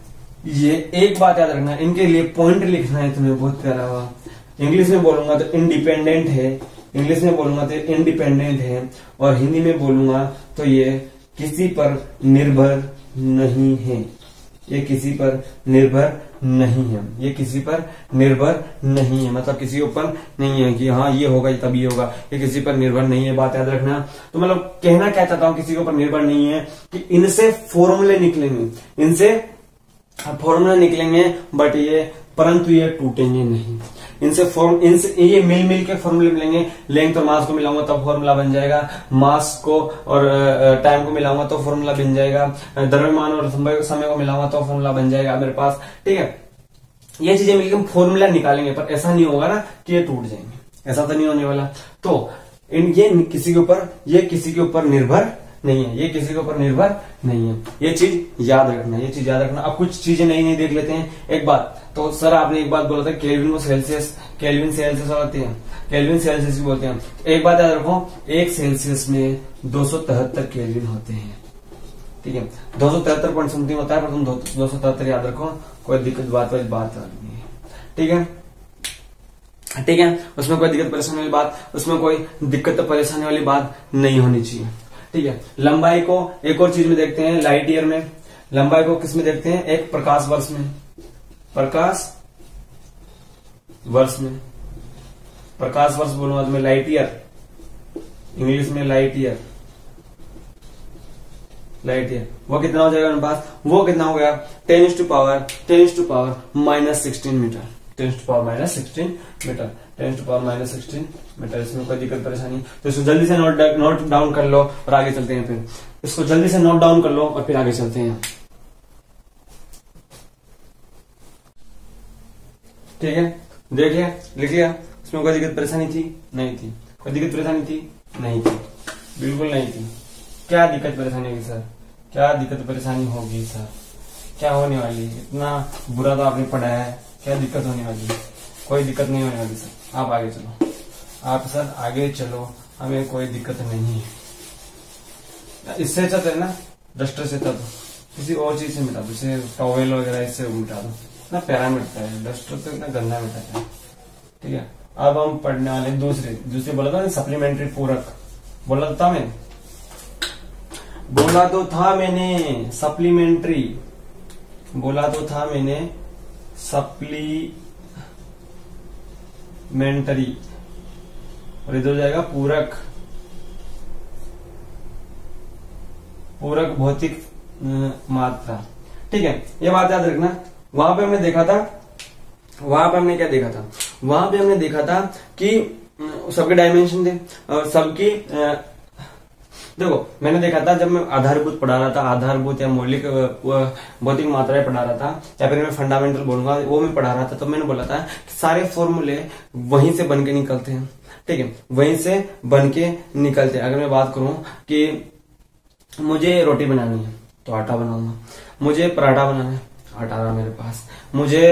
Speaker 1: एक बात याद रखना, इनके लिए पॉइंट लिखना है तुम्हें, बहुत प्यारा हुआ। इंग्लिश में बोलूंगा तो इंडिपेंडेंट है, इंग्लिश में बोलूंगा तो इंडिपेंडेंट है, और हिंदी में बोलूंगा तो ये किसी पर निर्भर नहीं है। ये किसी पर निर्भर नहीं है, ये किसी पर निर्भर नहीं है, मतलब किसी ऊपर नहीं है कि हाँ ये होगा तब ये होगा, ये किसी पर निर्भर नहीं है। बात याद रखना। तो मतलब कहना क्या चाहता हूं, किसी के ऊपर निर्भर नहीं है कि इनसे फॉर्मूले निकलेंगे, बट ये परंतु ये टूटेंगे नहीं। इनसे ये मिल के फॉर्मूले मिलेंगे। लेंथ और मास को मिलाऊंगा तब फॉर्मूला बन जाएगा, मास को और टाइम को मिलाऊंगा तो फॉर्मूला बन जाएगा, द्रव्यमान और समय को मिलाऊंगा तो फॉर्मूला बन जाएगा मेरे पास, ठीक है। ये चीजें मिलकर हम फॉर्मूला निकालेंगे, पर ऐसा नहीं होगा ना कि ये टूट जाएंगे, ऐसा तो नहीं होने वाला। तो ये किसी के ऊपर निर्भर नहीं है, ये किसी के ऊपर निर्भर नहीं है। ये चीज याद रखना, अब कुछ चीजें नई देख लेते हैं। एक बात तो सर आपने एक बात बोला था, केल्विन सेल्सियस होती है, केल्विन सेल्सियस बोलते हैं। एक बात याद रखो, 1 सेल्सियस में 273 केल्विन होते हैं, ठीक है। 273 पॉइंट समथिंग होता है, पर तुम 273 याद रखो, कोई दिक्कत बात नहीं है, ठीक है। उसमें कोई दिक्कत परेशानी वाली बात नहीं होनी चाहिए, ठीक है। लंबाई को एक और चीज में देखते हैं, लाइट ईयर में। लंबाई को किस में देखते हैं? एक प्रकाश वर्ष में, प्रकाश वर्ष बोलूंगा तो मैं लाइट ईयर, इंग्लिश में लाइट ईयर। वो कितना हो जाएगा मेरे पास? वो कितना हो गया? 10 to power -16 metre, 10 to power -16 metre. इसमें कोई दिक्कत परेशानी? तो इसको जल्दी से नोट डाउन कर लो और आगे चलते हैं। फिर इसको जल्दी से नोट डाउन कर लो और फिर आगे चलते हैं, ठीक है। देख लिया, लिख लिया। इसमें कोई दिक्कत परेशानी थी? नहीं थी। कोई दिक्कत परेशानी थी? नहीं थी, बिल्कुल नहीं थी। क्या दिक्कत परेशानी होगी सर? क्या दिक्कत परेशानी होगी सर? क्या होने वाली? इतना बुरा तो आपने पढ़ा है, क्या दिक्कत होने वाली? कोई दिक्कत नहीं होने वाली सर। आप आगे चलो, आप सर आगे चलो, हमें कोई दिक्कत नहीं है। इससे अच्छा है ना, डस्टर से तब किसी और चीज से मिटा दो, जैसे टॉवेल वगैरह इससे मिटा दो ना, प्यारा मिटता है, डस्टर तो इतना गंदा मिटाता है। ठीक है, अब हम पढ़ने वाले दूसरे बोला था सप्लीमेंट्री पूरक, बोला था मैंने सप्लीमेंट्री, बोला तो था मैंने सप्लीमेंट्री, और इधर हो जाएगा पूरक, पूरक भौतिक मात्रा। ठीक है, ये बात याद रखना। वहां पे हमने देखा था, वहां पे हमने क्या देखा था, वहां पे हमने देखा था कि सबके डायमेंशन थे और सबकी देखो मैंने देखा था जब मैं आधारभूत पढ़ा रहा था, आधारभूत या मौलिक भौतिक मात्राएं पढ़ा रहा था, या फिर मैं फंडामेंटल बोलूंगा वो मैं पढ़ा रहा था, तो मैंने बोला था कि सारे फॉर्मूले वहीं से बन के निकलते हैं। ठीक है, वहीं से बन के निकलते हैं। अगर मैं बात करूं कि मुझे रोटी बनानी है तो आटा बनाऊंगा, मुझे पराठा बनाना है आटा रहा मेरे पास, मुझे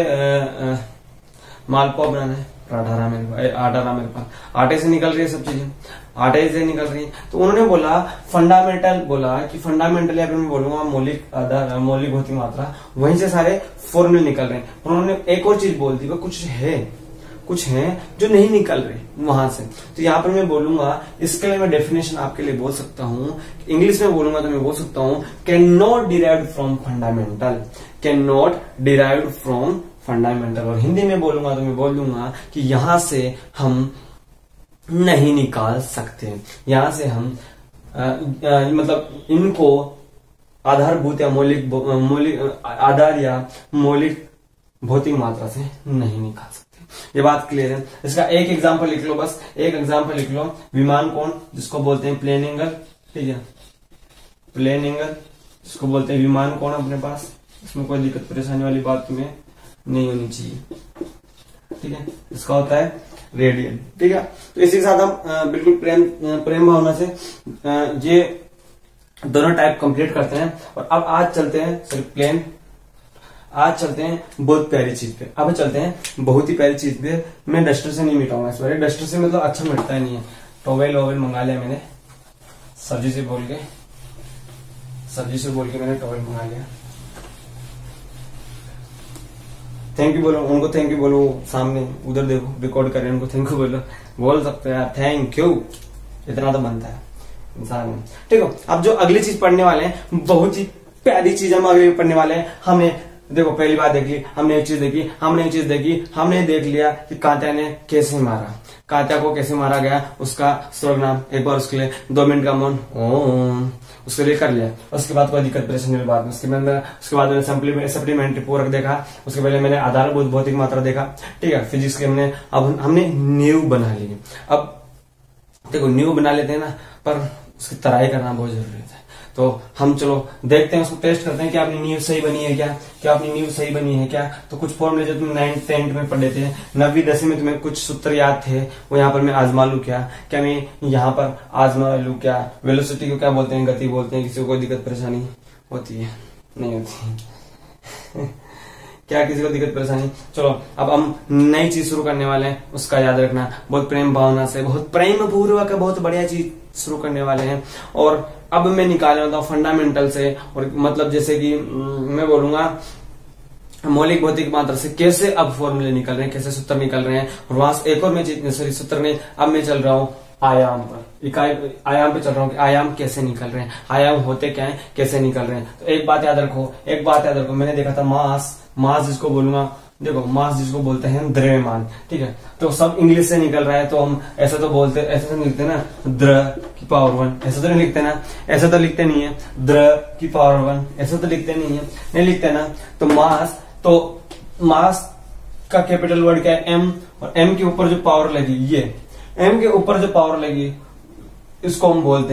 Speaker 1: मालपुआ बनाना है पराठा रहा मेरे पास, आटा रहा मेरे पास, आटे से निकल रही है सब चीजें, आटे से निकल रही है। तो उन्होंने बोला फंडामेंटल, बोला कि फंडामेंटल या फिर मैं बोलूंगा मौलिक आधार, मौलिक भौतिक मात्रा, वहीं से सारे फॉर्मूले निकल रहे हैं। उन्होंने एक और चीज बोल दी, वो कुछ है जो नहीं निकल रहे वहां से। तो यहाँ पर मैं बोलूंगा, इसके लिए मैं डेफिनेशन आपके लिए बोल सकता हूँ, इंग्लिश में बोलूंगा तो मैं बोल सकता हूँ can not derived from fundamental, can not derived from fundamental. और हिंदी में बोलूंगा तो मैं बोल दूंगा कि यहां से हम नहीं निकाल सकते, यहां से हम मतलब इनको आधारभूत या मौलिक आधार या मौलिक भौतिक मात्रा से नहीं निकाल सकते। ये बात क्लियर है। इसका एक एग्जांपल लिख लो, बस एक एग्जांपल लिख लो। विमान कोण जिसको बोलते हैं प्लेन एंगल, ठीक है, प्लेन एंगल जिसको बोलते हैं विमान कोण अपने पास, इसमें कोई दिक्कत परेशानी वाली बात तुम्हें नहीं होनी चाहिए। ठीक है, इसका होता है रेडियन। ठीक है, तो इसी के साथ हम बिल्कुल प्रेम भावना से ये दोनों टाइप कंप्लीट करते हैं। और अब आज चलते हैं सिर्फ प्लेन, आज चलते हैं बहुत प्यारी चीज पे, अब चलते हैं बहुत ही प्यारी चीज पे। मैं डस्टर से नहीं मिटाऊंगा इस बार, डस्टर से मतलब अच्छा मिटता ही नहीं है। टॉवेल वोवेल मंगा लिया मैंने, सब्जी से बोल के मैंने टॉवेल मंगा लिया। थैंक यू बोलो उनको, थैंक यू बोलो, सामने उधर देखो रिकॉर्ड कर रहे हैं, उनको थैंक यू बोल सकते हो यार, थैंक यू, इतना तो बनता है इंसान में। ठीक है, अब जो अगली चीज पढ़ने वाले हैं, बहुत ही प्यारी चीज हम अगली पढ़ने वाले हैं। हमने देखो पहली बात देख ली, हमने एक चीज देखी, हमने देख लिया कि कांत्या ने कैसे मारा, कांत्या को कैसे मारा गया, उसका स्वर्ग नाम, एक बार उसके लिए 2 मिनट का मौन ओम उसके लिए कर लिया। उसके बाद कोई दिक्कत परेशानी वाली बात नहीं। उसके बाद मैंने सप्लीमेंट्री पूरक देखा, उसके पहले मैंने आधारभूत भौतिक मात्रा देखा। ठीक है, फिजिक्स के हमने नींव बना ली। अब देखो नींव बना लेते हैं ना, पर उसकी तराई करना बहुत जरूरी है। तो हम चलो देखते हैं, उसको टेस्ट करते हैं कि आपकी नींव सही बनी है क्या, तो कुछ फॉर्मूले जो तुम 9th 10th में पढ़े थे, 9वीं 10वीं में तुम्हें कुछ सूत्र याद थे, वो यहाँ पर मैं आजमा लूं क्या मैं यहाँ पर आजमा लूं क्या। वेलोसिटी को क्या बोलते हैं, गति बोलते हैं। किसी को कोई दिक्कत परेशानी होती है? नहीं होती क्या किसी को दिक्कत परेशानी? चलो अब हम नई चीज शुरू करने वाले हैं, उसका याद रखना। बहुत प्रेम भावना से, बहुत प्रेम पूर्वक बहुत बढ़िया चीज शुरू करने वाले हैं। और अब मैं निकालने वाला हूं फंडामेंटल से, और मतलब जैसे कि मैं बोलूंगा मौलिक भौतिक मात्रा से कैसे अब फॉर्मूले निकल रहे हैं, कैसे सूत्र निकल रहे हैं। और वहां से एक और मैं चीज, सॉरी सूत्र नहीं, अब मैं चल रहा हूँ आयाम पर, इकाई आयाम पे चल रहा हूँ कि आयाम कैसे निकल रहे हैं, आयाम होते क्या है, कैसे निकल रहे हैं। तो एक बात याद रखो, मैंने देखा था मास जिसको बोलूंगा, देखो मास जिसको बोलते हैं द्रव्यमान। ठीक है, तो सब इंग्लिश से निकल रहा है, तो हम ऐसा तो लिखते हैं ना, द्र की पावर 1, ऐसा तो नहीं लिखते ना, ऐसा तो लिखते नहीं है, द्र की पावर 1 ऐसा तो लिखते नहीं लिखते ना। तो मास का कैपिटल वर्ड क्या है, एम, और एम के ऊपर जो पावर लगी, ये एम के ऊपर जो पावर लगी, इसको हम बोलते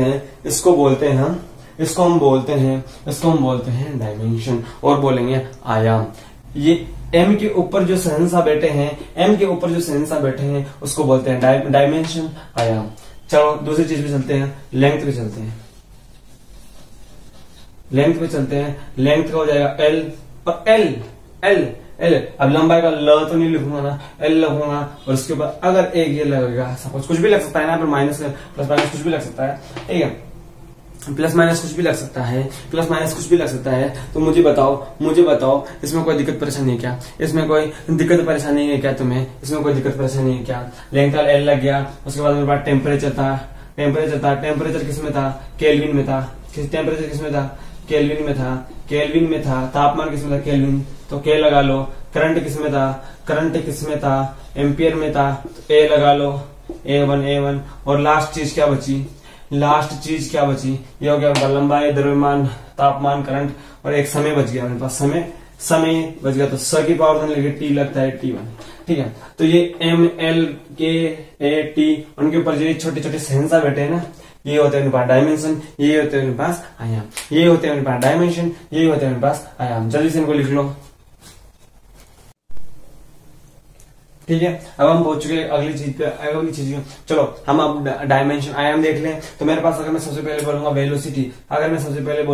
Speaker 1: हैं डायमेंशन, और बोलेंगे आयाम। ये एम के ऊपर जो सहनसा बैठे हैं, उसको बोलते हैं डायमेंशन, आयाम। चलो दूसरी चीज पे चलते हैं, लेंथ पे चलते हैं। लेंथ का हो जाएगा एल, और एल अब लंबाई का ल तो नहीं लिखूंगा ना, एल लिखूंगा। और उसके बाद अगर एक ये लगेगा, सपोज कुछ भी लग सकता है ना, फिर माइनस प्लस माइनस कुछ भी लग सकता है। ठीक है, प्लस माइनस कुछ भी लग सकता है, प्लस माइनस कुछ भी लग सकता है। तो मुझे बताओ इसमें कोई दिक्कत परेशानी है क्या? इसमें कोई दिक्कत परेशानी है क्या तुम्हें? इसमें कोई दिक्कत परेशानी है क्या? लेंथ का एल लग गया, उसके बाद मेरे पास टेम्परेचर टेम्परेचर किस में था? केल्विन में था। टेम्परेचर किस में था? केल्विन में था। तापमान किस में था? केल्विन, तो के लगा लो। करंट किस में था? करंट किस में था? एम्पियर में था, तो ए लगा लो, A1। और लास्ट चीज क्या बची? ये हो गया लंबाई, द्रव्यमान, तापमान, करंट, और एक समय बच गया मेरे पास। समय बच गया, तो स की पावर लगे टी लगता है T1। ठीक है, तो ये MLKAT उनके ऊपर जो छोटे छोटे सहनसा बैठे हैं ना, ये होते हैं उनके पास डायमेंशन, ये होते हैं उनके पास आयाम, ये होते हैं उनके पास डायमेंशन, ये होते हैं उनके पास आयाम। जल्दी से इनको लिख लो। ठीक है, अब हम पहुंच चुके अगली चीज। चलो हम अब डायमेंशन आयाम देख लें। तो मेरे पास अगर मैं सबसे पहले बोलूंगा वेलोसिटी, अगर मैं सबसे पहले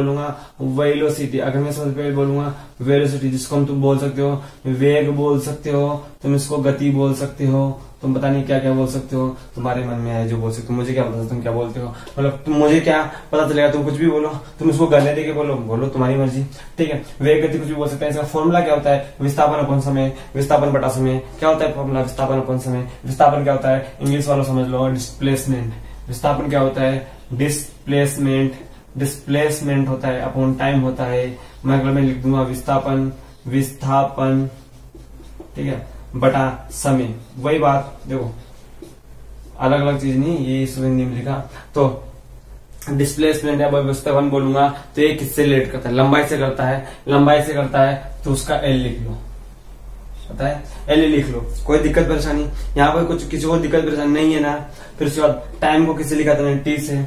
Speaker 1: बोलूंगा वेलोसिटी, जिसको हम तुम बोल सकते हो वेग बोल सकते हो, तुम इसको गति बोल सकते हो, तुम पता नहीं क्या क्या बोल सकते हो, तुम्हारे मन में है जो बोल सकते हो। मुझे क्या पता तुम क्या बोलते हो, मतलब मुझे क्या पता चलेगा? तुम कुछ भी बोलो, तुम इसको गलने दे के बोलो, तुम्हारी मर्जी। ठीक है, वेग गति कुछ भी बोल सकते हैं। इसका फॉर्मूला क्या होता है? विस्थापन अपन समय, विस्थापन बटा समय। क्या होता है फॉर्मूला? विस्थापन अपन समय। विस्थापन क्या होता है? इंग्लिश वालों समझ लो, डिस्प्लेसमेंट। विस्थापन क्या होता है? डिस्प्लेसमेंट होता है, अपॉन टाइम होता है। मैं अगर मैं लिख दूंगा विस्थापन, ठीक है, बटा समय। वही बात देखो, अलग अलग चीज नहीं, ये हिंदी में लिखा। तो डिस्प्लेसमेंट या विस्थापन बोलूंगा तो ये किससे रिलेट करता है? लंबाई से करता है, तो उसका एल लिख लो, पता है, एल लिख लो। कोई दिक्कत परेशानी यहाँ पर? कुछ किसी को दिक्कत परेशानी नहीं है ना? फिर उसके बाद टाइम को किससे लिखा था मैंने? टी से।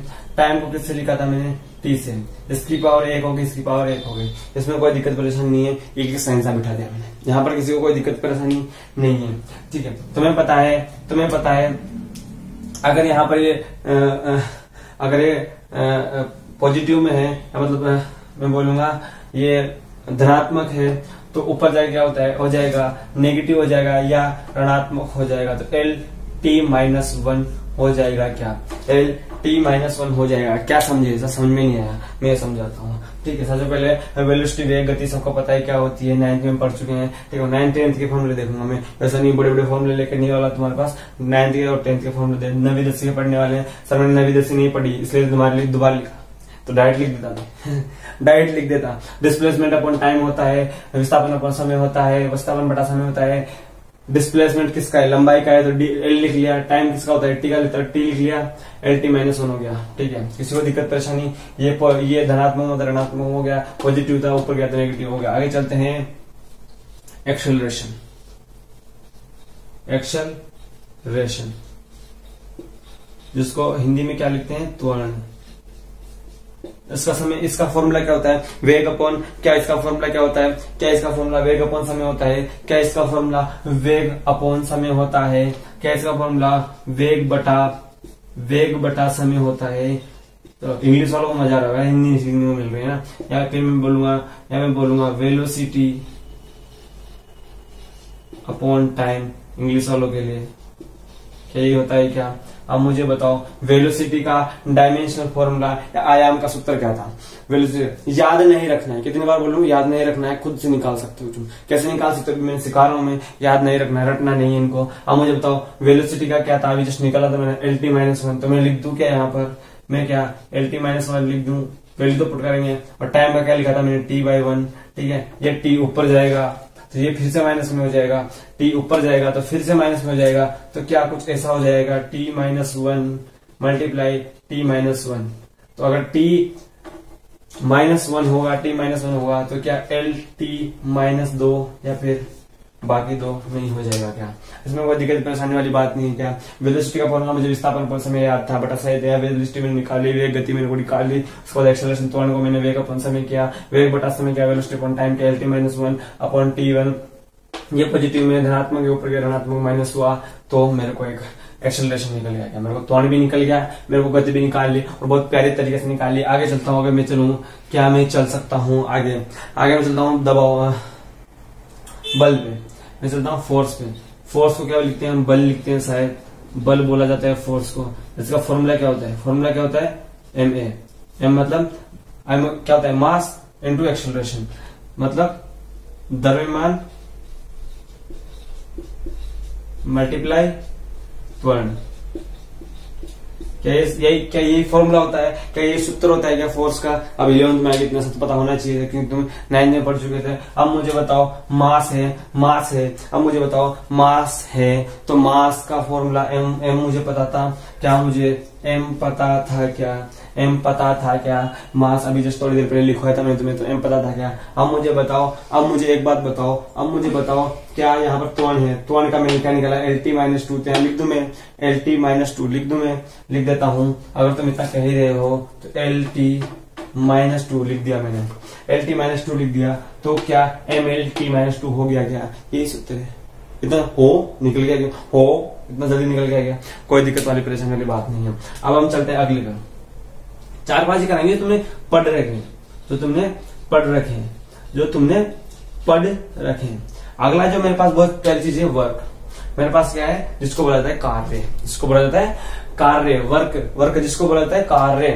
Speaker 1: टी से। इसकी पावर 1 होगी, इसकी पावर 1 होगी। इसमें कोई दिक्कत परेशानी नहीं है, एक साइंसा बिठा दिया मैंने। यहाँ पर किसी को कोई दिक्कत परेशानी नहीं है। ठीक है, तुम्हें पता है अगर यहाँ पर ये अगर ये पॉजिटिव में है, मतलब मैं बोलूंगा ये धनात्मक है, तो ऊपर जाके क्या हो जाएगा नेगेटिव हो जाएगा या ऋणात्मक हो जाएगा। तो LT-1 हो जाएगा। क्या LT-1 हो जाएगा? क्या समझे? ऐसा समझ में नहीं आया, मैं समझाता हूँ। ठीक है, सबसे पहले वेलोसिटी, वेग गति सबको पता है क्या होती है, 9th में पढ़ चुके हैं। ठीक है, 9th 10th के फॉर्मूले देखूंगा मैं, वैसा नहीं बड़े बड़े फॉर्मूले लेकर नहीं वाला तुम्हारे पास। 9th के और 10th के फॉर्मूले 9वीं 10वीं के पढ़ने वाले हैं। सर मैंने 9वीं 10वीं नहीं पढ़ी, इसलिए तुम्हारे लिए दोबारा लिखा, तो डायरेक्ट लिख देता। डिस्प्लेसमेंट अपॉन टाइम होता है, विस्थापन अपॉन समय होता है, विस्थापन बटा समय होता है। डिस्प्लेसमेंट किसका है? लंबाई का है, तो एल लिख लिया। टाइम किसका होता है? टी का, टी लिख लिया, LT-1 हो गया। ठीक है, किसी को दिक्कत परेशानी? ये धनात्मक होता, ऋणात्मक हो गया, पॉजिटिव था, ऊपर गया तो नेगेटिव हो गया। आगे चलते हैं, एक्सेलरेशन, जिसको हिंदी में क्या लिखते हैं? त्वरण। इसका फॉर्मूला क्या होता है? वेग अपॉन, क्या इसका फॉर्मूला क्या होता है? क्या इसका फॉर्मूला वेग अपॉन समय होता है? क्या इसका फॉर्मूला वेग अपॉन समय होता है? क्या इसका फॉर्मूला वेग बटा समय होता है? तो इंग्लिश वालों को मजा आ रहा है, हिंदी सीखने को मिल रही है ना। यहाँ पे मैं बोलूंगा वेलोसिटी अपॉन टाइम, इंग्लिश वालों के लिए क्या ये होता है क्या? अब मुझे बताओ वेलोसिटी का डायमेंशनल फॉर्मूला या आयाम का सूत्र क्या था? वेलोसिटी याद नहीं रखना है, कितनी बार बोलूं? याद नहीं रखना है, खुद से निकाल सकते हो तुम। कैसे निकाल सकते हो? मैं सिखा रहा हूं, मैं। याद नहीं रखना है, रटना नहीं है इनको। अब मुझे बताओ वेलोसिटी का क्या था? अभी जस्ट निकाला था मैंने, LT-1। तो मैं लिख दूं क्या यहाँ पर? मैं क्या LT-1 लिख दूं? वैल्यू तो पुट करेंगे। और टाइम का क्या लिखा था मैंने? T/1। ठीक है, ये T ऊपर जाएगा तो ये फिर से माइनस में हो जाएगा, T ऊपर जाएगा तो फिर से माइनस में हो जाएगा। तो क्या कुछ ऐसा हो जाएगा, T-1 मल्टीप्लाई T-1। तो अगर T-1 होगा तो क्या LT-2 या फिर बाकी 2 नहीं हो जाएगा क्या? इसमें कोई दिक्कत परेशानी वाली बात नहीं है क्या? वेलोसिटी का फॉर्मूला मुझे विस्थापन पर समय याद था, बटा सही दिया। वेलोसिटी मैंने निकाली, वेग गति मैंने को निकाली, उसके बाद एक्सेलरेशन त्वरण को मैंने वेग अपन समय किया, वेग बटा समय किया, वेलोसिटी अपॉन टाइम किया, LT-1 अपॉन T1। ये पॉजिटिव में धनात्मक के ऊपर गया, ऋणात्मक माइनस हुआ, तो मेरे को एक एक्सेलरेशन निकल गया। क्या मेरे को त्वरण भी निकल गया, मेरे को गति भी निकाल ली, और बहुत प्यारे तरीके से निकाल ली। आगे चलता हूँ, अगर मैं चलूँ, क्या मैं चल सकता हूँ आगे? मैं चलता हूँ दबाव, बल पे मैं चलता हूँ, फोर्स पे। फोर्स को क्या लिखते हैं? बल लिखते हैं शायद, बल बोला जाता है फोर्स को। इसका फॉर्मूला क्या होता है? फॉर्मूला क्या होता है? MA। एम मतलब क्या होता है, मास इनटू एक्सेलरेशन, मतलब द्रव्यमान मल्टीप्लाई त्वरण। क्या यही फॉर्मूला होता है, क्या यही सूत्र होता है क्या फोर्स का? अब 11th में आगे इतना सब पता होना चाहिए क्योंकि तुम 9th में पढ़ चुके थे। अब मुझे बताओ मास है, अब मुझे बताओ मास है तो मास का फॉर्मूला एम मुझे पता था क्या? मुझे एम पता था क्या? मास अभी जस्ट थोड़ी देर पहले लिखवाया था मैंने तुम्हें, तो एम पता था क्या? अब मुझे बताओ, अब मुझे एक बात बताओ, क्या यहाँ पर त्वरण है? त्वरण का मैंने क्या निकाला? LT-2। तो यहाँ लिख दूं मैं LT-2, लिख देता हूं। अगर तुम इतना कह ही रहे हो तो LT-2 लिख दिया मैंने, LT-2 लिख दिया तो क्या MLT-2 हो गया क्या? यही सूत्र है। इतना निकल गया क्या? इतना जल्दी निकल गया क्या? कोई दिक्कत वाली परेशानी वाली बात नहीं है। अब हम चलते हैं अगले पर। 4-5 ही कराएंगे तुमने पढ़ रखे। अगला जो मेरे पास बहुत पहली चीज है वर्क। मेरे पास क्या है? जिसको बोला जाता है कार्य, वर्क जिसको बोला जाता है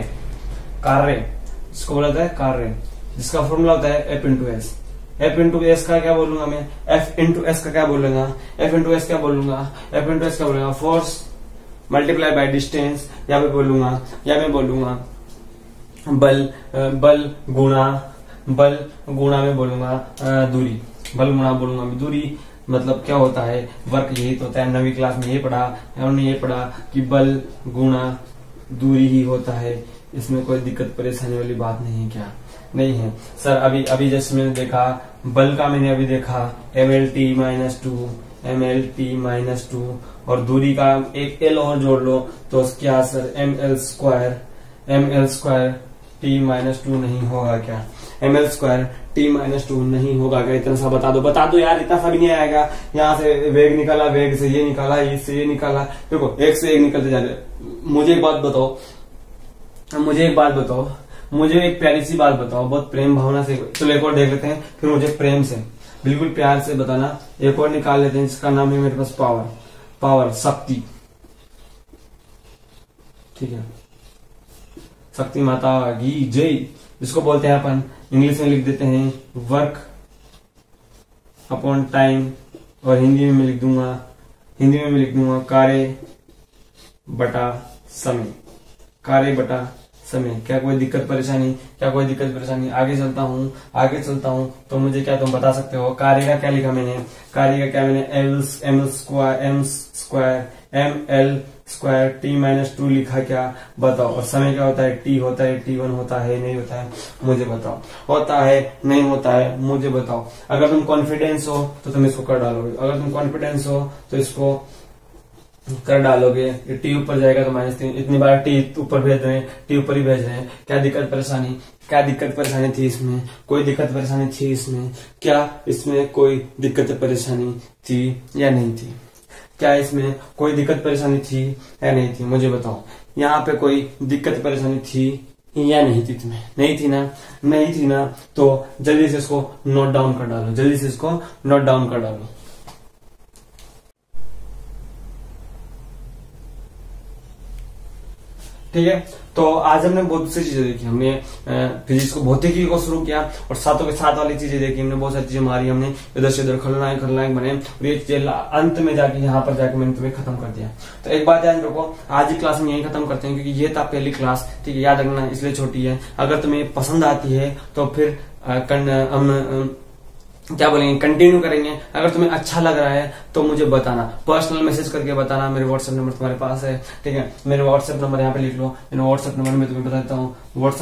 Speaker 1: कार्य, जिसका फॉर्मूला होता है F इंटू एस का क्या बोलूंगा मैं? F इंटू एस का क्या बोलूंगा? फोर्स मल्टीप्लाई बाय डिस्टेंस, या मैं बोलूंगा बल गुणा में बोलूंगा दूरी, दूरी मतलब क्या होता है? वर्क यही तो होता है। 9वीं क्लास में हमने ये पढ़ा कि बल गुणा दूरी ही होता है। इसमें कोई दिक्कत परेशानी वाली बात नहीं है क्या? नहीं है सर। अभी जैसे मैंने देखा बल का, मैंने अभी देखा MLT-2 और दूरी का एक L और जोड़ लो तो क्या सर? ML² T-2 नहीं होगा क्या? ML² T-2 नहीं होगा क्या? इतना सा बता दो यार, इतना सा भी नहीं आएगा। यहाँ से वेग निकाला, वेग से ये निकाला, इससे ये निकाला, देखो एक से एक निकलते जा रहे। मुझे एक प्यारी सी बात बताओ, बहुत प्रेम भावना से। चलो एक और देख लेते हैं, फिर मुझे प्रेम से बिल्कुल प्यार से बताना। एक और निकाल लेते हैं जिसका नाम है मेरे पास पावर, शक्ति। ठीक है, शक्ति माता की जय, जिसको बोलते हैं अपन इंग्लिश में लिख देते हैं वर्क अपॉन टाइम, और हिंदी में मैं लिख दूंगा कार्य बटा समय। क्या कोई दिक्कत परेशानी? आगे चलता हूं तो मुझे क्या तुम बता सकते हो? कार्य का क्या लिखा मैंने? ML² T-2 लिखा क्या? बताओ। और समय क्या होता है? T होता है, T1 होता है, नहीं होता है? मुझे बताओ। होता है, नहीं होता है? मुझे बताओ। अगर तुम कॉन्फिडेंस हो तो तुम इसको कर डालोगे, अगर तुम कॉन्फिडेंस हो तो इसको कर डालोगे। ये टी ऊपर जाएगा तो -3, इतनी बार टी ऊपर भेज रहे हैं, टी ऊपर ही भेज रहे हैं। क्या दिक्कत परेशानी थी इसमें? कोई दिक्कत परेशानी थी इसमें? क्या इसमें कोई दिक्कत परेशानी थी या नहीं थी? क्या इसमें कोई दिक्कत परेशानी थी या नहीं थी? मुझे बताओ। यहाँ पे कोई दिक्कत परेशानी थी या नहीं थी? तुम्हें नहीं थी ना, तो जल्दी से इसको नोट डाउन कर डालो। ठीक है, तो आज हमने बहुत सी चीजें देखी। हमने फिजिक्स को, भौतिकी को शुरू किया और सातों के साथ वाली चीजें देखी हमने। बहुत सारी चीजें मारी हमने, इधर से इधर खलनायक बने, और ये चीजें अंत में जाके यहाँ पर जाके मैंने तुम्हें खत्म कर दिया। तो एक बात याद रखो, आज की क्लास में यही खत्म करते हैं क्योंकि ये था पहली क्लास। ठीक है, याद रखना इसलिए छोटी है। अगर तुम्हें पसंद आती है तो फिर हम क्या बोलेंगे, कंटिन्यू करेंगे। अगर तुम्हें अच्छा लग रहा है तो मुझे बताना, पर्सनल मैसेज करके बताना। मेरे व्हाट्सएप नंबर तुम्हारे पास है, ठीक है? मेरे व्हाट्सएप नंबर यहाँ पे लिख लो। मेरे व्हाट्सएप नंबर में तुम्हें बताता हूँ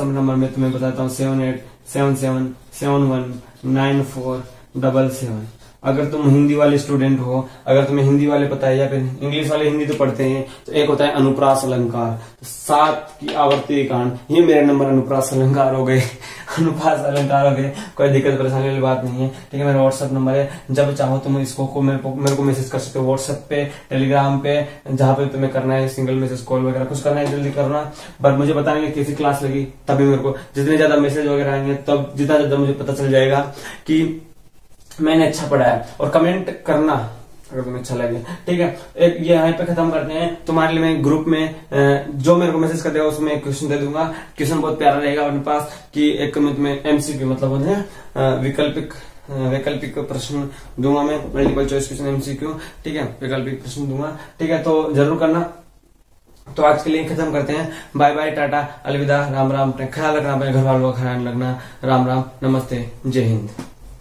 Speaker 1: 7877719477। अगर तुम हिंदी वाले स्टूडेंट हो, अगर तुम्हें हिंदी वाले पता है, या फिर इंग्लिश वाले हिंदी तो पढ़ते हैं, तो एक होता है अनुप्रास अलंकार, तो 7 की आवर्ती कांड, ये मेरे नंबर अनुप्रास अलंकार हो गए। कोई दिक्कत परेशानी वाली बात नहीं है, ठीक है? मेरा व्हाट्सएप नंबर है, जब चाहो तुम इसको मेरे को मैसेज कर सकते हो व्हाट्सएप पे, टेलीग्राम पे, जहां पे तुम्हें करना है, सिंगल मैसेज, कॉल वगैरह कुछ करना है जल्दी करना। पर मुझे बताएंगे कैसी क्लास लगी, तभी मेरे को जितने ज्यादा मैसेज वगैरह आएंगे तब जितना ज्यादा मुझे पता चल जाएगा कि मैंने अच्छा पढ़ाया। और कमेंट करना अगर तुम्हें अच्छा लगे। ठीक है, एक ये यहाँ पे खत्म करते हैं। तुम्हारे लिए मैं ग्रुप में जो मेरे को मैसेज कर देगा उसमें एक क्वेश्चन दे दूंगा। क्वेश्चन बहुत प्यारा रहेगा अपने पास कि एक में तुम्हें एमसीक्यू मतलब होते हैं वैकल्पिक प्रश्न दूंगा मैं, मल्टीपल चॉइस क्वेश्चन एमसीक्यू। ठीक है, वैकल्पिक प्रश्न दूंगा। ठीक है, तो जरूर करना। तो आज के लिए खत्म करते हैं। बाय बाय, टाटा, अलविदा, राम राम। अपने ख्याल रखना, अपने घर वालों का ख्याल रखना। राम राम, नमस्ते, जय हिंद।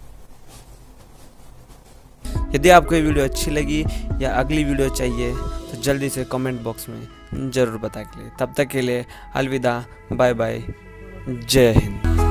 Speaker 2: यदि आपको ये वीडियो अच्छी लगी या अगली वीडियो चाहिए तो जल्दी से कमेंट बॉक्स में ज़रूर बता के लिए। तब तक के लिए अलविदा, बाय बाय, जय हिंद।